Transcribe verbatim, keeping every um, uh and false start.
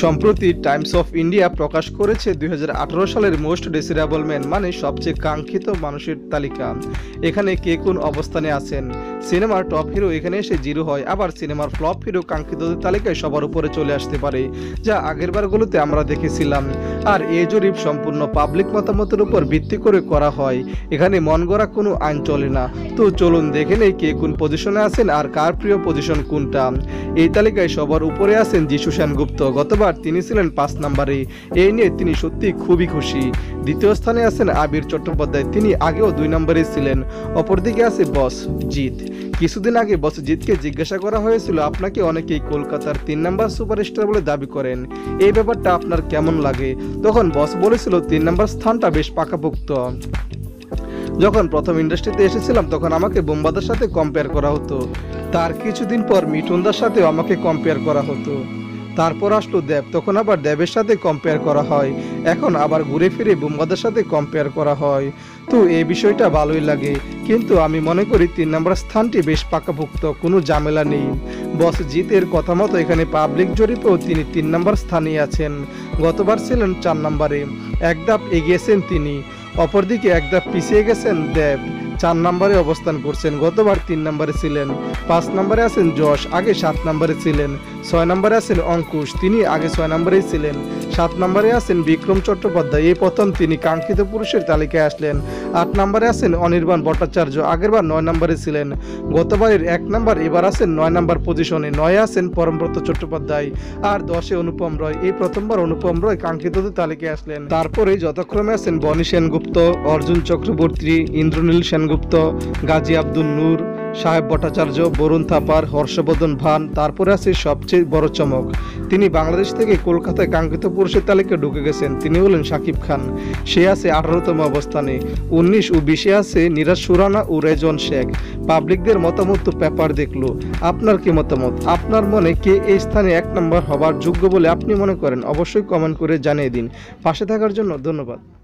সম্প্রতি Times of India প্রকাশ করেছে দুই হাজার আঠারো সালের মোস্ট ডেসিরেবল ম্যান মানে সবচেয়ে কাঙ্ক্ষিত মানুষের তালিকা। এখানে কে কোন অবস্থানে আছেন। সিনেমার টপ হিরো এখানে এসে জিরো হয়, আবার সিনেমার ফ্লপ হিরো কাঙ্ক্ষিতদের তালিকায় সবার উপরে চলে আসতে পারে, যা আগের বারগুলোতে আমরা দেখেছিলাম। আর এই জরিপ সম্পূর্ণ পাবলিক মতামতের উপর ভিত্তি করে করা হয়, এখানে মন গড়া কোনো আইন চলে না। তো চলুন দেখে নেই কে কোন পজিশনে আছেন আর কার প্রিয় পজিশন কোনটা। এই তালিকায় সবার উপরে আছেন যিশু সেনগুপ্ত। গতবার তিনি ছিলেন পাঁচ নম্বরে, এই নিয়ে তিনি সত্যি খুবই খুশি। দ্বিতীয় স্থানে আছেন আবির চট্টোপাধ্যায়, তিনি আগেও দুই নম্বরে ছিলেন। অপরদিকে আছে বস জিৎ। কিছুদিন আগে বস জিৎকে জিজ্ঞাসা করা হয়েছিল, আপনাকে অনেকেই কলকাতার তিন নম্বর সুপারস্টার বলে দাবি করেন, এই ব্যাপারটা আপনার কেমন লাগে? তখন বস বলেছিল তিন নম্বর স্থানটা বেশ পাকাপোক্ত। যখন প্রথম ইন্ডাস্ট্রিতে এসেছিলাম তখন আমাকে বোমবাদার সাথে কম্পেয়ার করা হতো, তার কিছুদিন পর মিঠুনদার সাথেও আমাকে কম্পেয়ার করা হতো, তারপর আসলো দেব, তখন আবার দেবের সাথে কম্পেয়ার করা হয়, এখন আবার ঘুরে ফিরে বোমবাদার সাথে কম্পেয়ার করা হয়। তো এই বিষয়টা ভালোই লাগে, কিন্তু আমি মনে করি তিন নম্বর স্থানটি বেশ পাকাপোক্ত, কোনো ঝামেলা নেই। বস জিতের কথা মতো এখানে পাবলিক জরিপেও তিনি তিন নম্বর স্থানে আছেন। গতবার ছিলেন চার নম্বরে, এক ধাপ এগিয়েছেন তিনি। অপরদিকে এক ধাপ পিছিয়ে গেছেন দেব, চার নম্বরে অবস্থান করছেন, গতবার তিন নম্বরে ছিলেন। পাঁচ নম্বরে আছেন যশ, আগে সাত নম্বরে ছিলেন। ছয় নম্বরে আছেন অঙ্কুশ, তিনি আগে ছয় নম্বরেই ছিলেন। সাত নম্বরে আছেন বিক্রম চট্টোপাধ্যায়, এই প্রথম তিনি কাঙ্ক্ষিত পুরুষের তালিকায় আসলেন। আট নম্বরে আছেন অনির্বাণ ভট্টাচার্য, আগেরবার নয় নম্বরে ছিলেন। গতবারের এক নম্বর, এবার আছেন নয় নম্বর পজিশনে। নয়ে আছেন পরমব্রত চট্টোপাধ্যায়, আর দশে অনুপম রয়, এই প্রথমবার অনুপম রয় কাঙ্ক্ষিতদের তালিকায় আসলেন। তারপরে যথাক্রমে আছেন বনি সেনগুপ্ত, অর্জুন চক্রবর্তী, ইন্দ্রনীল সেনগুপ্ত, গাজী আব্দুল নূর, সাহেব ভট্টাচার্য, বরুণ থাপার, হর্ষবর্ধন ভান। তারপরে আছে সবচেয়ে বড় চমক, তিনি বাংলাদেশ থেকে কলকাতায় কাঙ্ক্ষিত পুরুষের তালিকায় ঢুকে গেছেন, তিনি হলেন শাকিব খান। সে আছে আঠারোতম অবস্থানে। উনিশ ও বিশে আছে নিরাজ সুরানা ও রেজন শেখ। পাবলিকদের মতামত তো পেপার দেখলো, আপনার কি মতামত? আপনার মনে কে এই স্থানে এক নম্বর হবার যোগ্য বলে আপনি মনে করেন? অবশ্যই কমেন্ট করে জানিয়ে দিন। পাশে থাকার জন্য ধন্যবাদ।